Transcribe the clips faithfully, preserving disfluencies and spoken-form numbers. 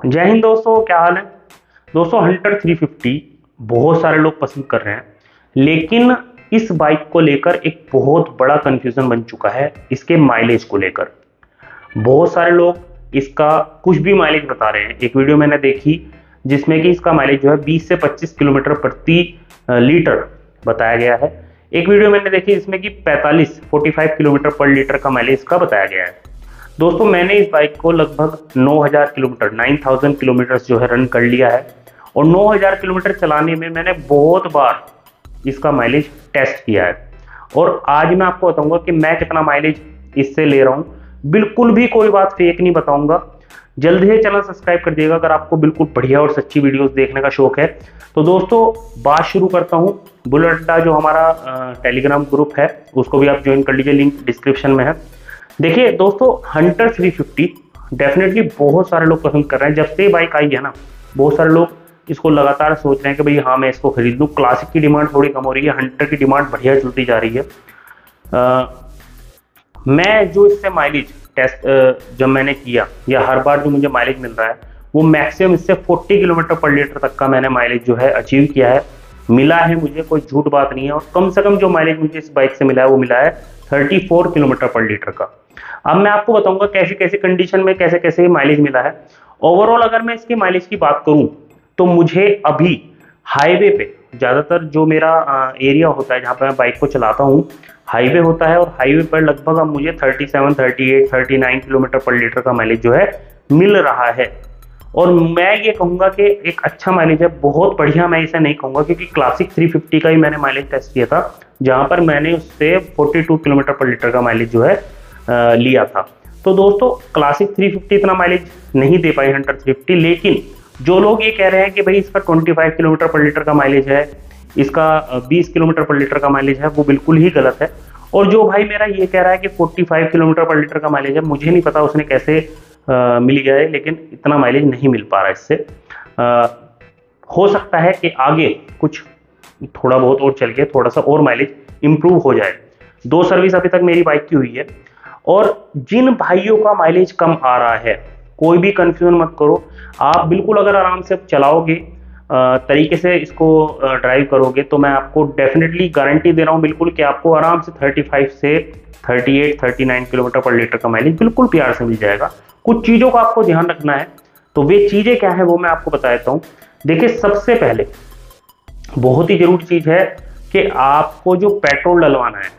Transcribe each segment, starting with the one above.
जय हिंद दोस्तों, क्या हाल है। दोस्तों हंटर थ्री फिफ्टी बहुत सारे लोग पसंद कर रहे हैं, लेकिन इस बाइक को लेकर एक बहुत बड़ा कंफ्यूजन बन चुका है। इसके माइलेज को लेकर बहुत सारे लोग इसका कुछ भी माइलेज बता रहे हैं। एक वीडियो मैंने देखी जिसमें कि इसका माइलेज जो है बीस से पच्चीस किलोमीटर प्रति लीटर बताया गया है। एक वीडियो मैंने देखी जिसमें कि पैंतालीस पैंतालीस किलोमीटर पर लीटर का माइलेज इसका बताया गया है। दोस्तों मैंने इस बाइक को लगभग नौ हज़ार किलोमीटर नौ हज़ार किलोमीटर जो है रन कर लिया है, और नौ हज़ार किलोमीटर चलाने में मैंने बहुत बार इसका माइलेज टेस्ट किया है। और आज मैं आपको बताऊंगा कि मैं कितना माइलेज इससे ले रहा हूँ। बिल्कुल भी कोई बात फेक नहीं बताऊंगा। जल्द ही चैनल सब्सक्राइब कर दिएगा अगर आपको बिल्कुल बढ़िया और सच्ची वीडियोस देखने का शौक है। तो दोस्तों बात शुरू करता हूँ। बुलेट अड्डा जो हमारा टेलीग्राम ग्रुप है उसको भी आप ज्वाइन कर लीजिए, लिंक डिस्क्रिप्शन में है। देखिए दोस्तों, हंटर थ्री फिफ्टी डेफिनेटली बहुत सारे लोग पसंद कर रहे हैं। जब से बाइक आई है ना, बहुत सारे लोग इसको लगातार सोच रहे हैं कि भाई हाँ मैं इसको खरीद लूँ। क्लासिक की डिमांड थोड़ी कम हो रही है, हंटर की डिमांड बढ़िया चलती जा रही है। आ, मैं जो इससे माइलेज टेस्ट जब मैंने किया या हर बार जो मुझे माइलेज मिल रहा है वो मैक्सिमम इससे चालीस किलोमीटर पर लीटर तक का मैंने माइलेज जो है अचीव किया है, मिला है मुझे, कोई झूठ बात नहीं है। और कम से कम जो माइलेज मुझे इस बाइक से मिला है वो मिला है चौंतीस किलोमीटर पर लीटर का। अब मैं आपको बताऊंगा कैसी कैसी कंडीशन में कैसे कैसे माइलेज मिला है। ओवरऑल अगर मैं इसके माइलेज की बात करूं तो मुझे अभी हाईवे पे ज़्यादातर जो मेरा एरिया होता है जहां पर मैं बाइक को चलाता हूं, हाईवे होता है, और हाईवे पर लगभग अब मुझे सैंतीस, अड़तीस, उनतालीस किलोमीटर पर लीटर का माइलेज जो है मिल रहा है। और मैं ये कहूँगा कि एक अच्छा माइलेज है, बहुत बढ़िया मैं इसे नहीं कहूँगा, क्योंकि क्लासिक थ्री फिफ्टी का ही मैंने माइलेज टेस्ट किया था जहाँ पर मैंने उससे बयालीस किलोमीटर पर लीटर का माइलेज जो है आ, लिया था। तो दोस्तों क्लासिक थ्री फिफ्टी इतना माइलेज नहीं दे पाई हंटर थ्री फिफ्टी, लेकिन जो लोग ये कह रहे हैं कि भाई इसका पच्चीस किलोमीटर पर लीटर का माइलेज है, इसका बीस किलोमीटर पर लीटर का माइलेज है, वो बिल्कुल ही गलत है। और जो भाई मेरा ये कह रहा है कि पैंतालीस किलोमीटर पर लीटर का माइलेज है, मुझे नहीं पता उसने कैसे आ, मिल गया है, लेकिन इतना माइलेज नहीं मिल पा रहा इससे। आ, हो सकता है कि आगे कुछ थोड़ा बहुत और चल के थोड़ा सा और माइलेज इंप्रूव हो जाए। दो सर्विस अभी तक मेरी बाइक की हुई है। और जिन भाइयों का माइलेज कम आ रहा है, कोई भी कंफ्यूजन मत करो। आप बिल्कुल अगर आराम से चलाओगे, तरीके से इसको ड्राइव करोगे, तो मैं आपको डेफिनेटली गारंटी दे रहा हूँ बिल्कुल कि आपको आराम से पैंतीस से अड़तीस, उनतालीस किलोमीटर पर लीटर का माइलेज बिल्कुल प्यार से मिल जाएगा। कुछ चीज़ों का आपको ध्यान रखना है, तो वे चीज़ें क्या है वो मैं आपको बता देता हूँ। देखिए सबसे पहले बहुत ही जरूरी चीज़ है कि आपको जो पेट्रोल डलवाना है,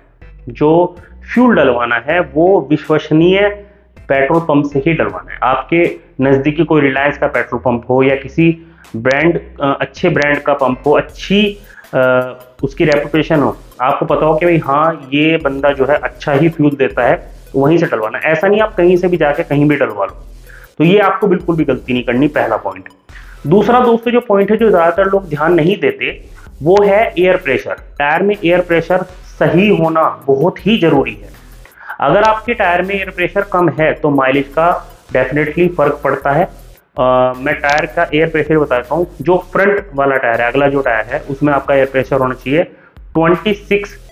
जो फ्यूल डलवाना है, वो विश्वसनीय पेट्रोल पंप से ही डलवाना है। आपके नज़दीकी कोई रिलायंस का पेट्रोल पंप हो या किसी ब्रांड अच्छे ब्रांड का पंप हो, अच्छी आ, उसकी रेपुटेशन हो, आपको पता हो कि भाई हाँ ये बंदा जो है अच्छा ही फ्यूल देता है, तो वहीं से डलवाना है। ऐसा नहीं आप कहीं से भी जाके कहीं भी डलवा लो। तो ये आपको बिल्कुल भी गलती नहीं करनी, पहला पॉइंट। दूसरा दोस्तों जो पॉइंट है जो ज़्यादातर लोग ध्यान नहीं देते वो है एयर प्रेशर। टायर में एयर प्रेशर सही होना बहुत ही जरूरी है। अगर आपके टायर में एयर प्रेशर कम है तो माइलेज का डेफिनेटली फर्क पड़ता है। आ, मैं टायर का एयर प्रेशर बताता हूँ। जो फ्रंट वाला टायर है, अगला जो टायर है, उसमें आपका एयर प्रेशर होना चाहिए छब्बीस,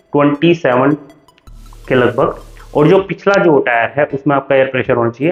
सत्ताईस के लगभग, और जो पिछला जो टायर है उसमें आपका एयर प्रेशर होना चाहिए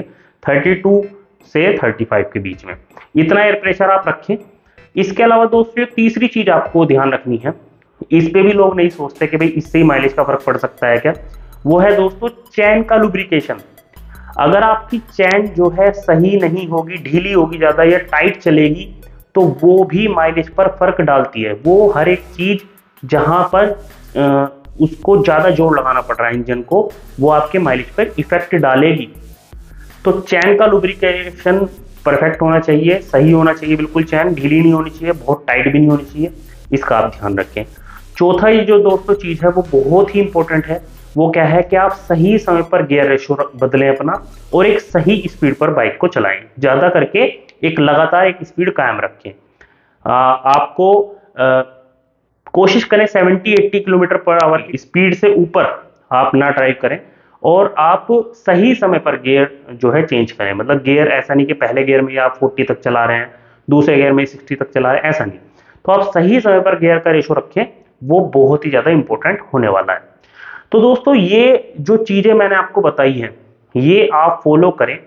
बत्तीस से पैंतीस के बीच में। इतना एयर प्रेशर आप रखें। इसके अलावा दोस्तों तीसरी चीज आपको ध्यान रखनी है, इस पे भी लोग नहीं सोचते कि भाई इससे ही माइलेज का फर्क पड़ सकता है क्या, वो है दोस्तों चैन का लुब्रिकेशन। अगर आपकी चैन जो है सही नहीं होगी, ढीली होगी ज्यादा या टाइट चलेगी, तो वो भी माइलेज पर फर्क डालती है। वो हर एक चीज जहां पर आ, उसको ज्यादा जोर लगाना पड़ रहा है इंजन को, वो आपके माइलेज पर इफेक्ट डालेगी। तो चैन का लुब्रिकेशन परफेक्ट होना चाहिए, सही होना चाहिए बिल्कुल। चैन ढीली नहीं होनी चाहिए, बहुत टाइट भी नहीं होनी चाहिए, इसका आप ध्यान रखें। चौथा ये जो दोस्तों चीज है वो बहुत ही इंपॉर्टेंट है, वो क्या है कि आप सही समय पर गियर रेशो बदलें अपना, और एक सही स्पीड पर बाइक को चलाएं। ज्यादा करके एक लगातार एक स्पीड कायम रखें। आ, आपको आ, कोशिश करें सत्तर अस्सी किलोमीटर पर आवर की स्पीड से ऊपर आप ना ड्राइव करें, और आप सही समय पर गियर जो है चेंज करें। मतलब गियर ऐसा नहीं कि पहले गियर में आप चालीस तक चला रहे हैं, दूसरे गियर में साठ तक चला रहे हैं, ऐसा नहीं। तो आप सही समय पर गियर का रेशो रखें, वो बहुत ही ज्यादा इंपॉर्टेंट होने वाला है। तो दोस्तों ये जो चीजें मैंने आपको बताई हैं ये आप फॉलो करें,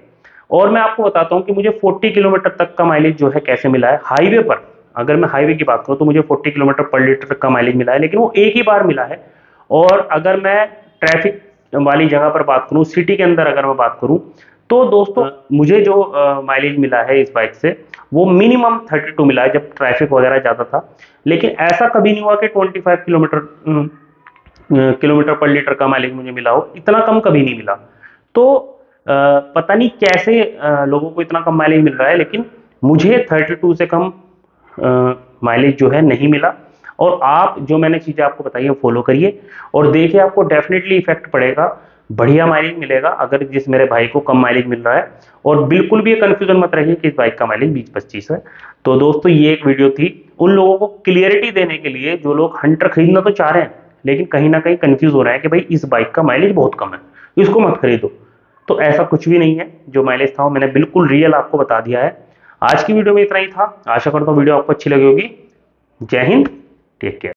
और मैं आपको बताता हूँ कि मुझे चालीस किलोमीटर तक का माइलेज जो है कैसे मिला है हाईवे पर। अगर मैं हाईवे की बात करूँ तो मुझे चालीस किलोमीटर पर लीटर तक का माइलेज मिला है, लेकिन वो एक ही बार मिला है। और अगर मैं ट्रैफिक वाली जगह पर बात करूँ, सिटी के अंदर अगर मैं बात करूँ, तो दोस्तों मुझे जो माइलेज मिला है इस बाइक से वो मिनिमम बत्तीस मिला है, जब ट्रैफिक वगैरह ज़्यादा था। लेकिन ऐसा कभी नहीं हुआ कि पच्चीस किलोमीटर किलोमीटर पर लीटर का माइलेज मुझे मिला हो, इतना कम कभी नहीं मिला। तो आ, पता नहीं कैसे आ, लोगों को इतना कम माइलेज मिल रहा है, लेकिन मुझे बत्तीस से कम माइलेज जो है नहीं मिला। और आप जो मैंने चीज़ें आपको बताई है फॉलो करिए और देखिए, आपको डेफिनेटली इफेक्ट पड़ेगा, बढ़िया माइलेज मिलेगा अगर जिस मेरे भाई को कम माइलेज मिल रहा है। और बिल्कुल भी ये कंफ्यूजन मत रहिए कि इस बाइक का माइलेज बीस पच्चीस है। तो दोस्तों ये एक वीडियो थी उन लोगों को क्लियरिटी देने के लिए जो लोग हंटर खरीदना तो चाह रहे हैं, लेकिन कहीं ना कहीं कंफ्यूज हो रहा है कि भाई इस बाइक का माइलेज बहुत कम है, इसको मत खरीदो। तो ऐसा कुछ भी नहीं है, जो माइलेज था वो मैंने बिल्कुल रियल आपको बता दिया है। आज की वीडियो में इतना ही था, आशा करता हूँ वीडियो आपको अच्छी लगी होगी। जय हिंद, टेक केयर।